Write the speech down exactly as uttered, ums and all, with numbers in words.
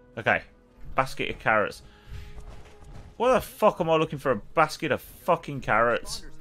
Okay. Basket of carrots. What the fuck am I looking for a basket of fucking carrots?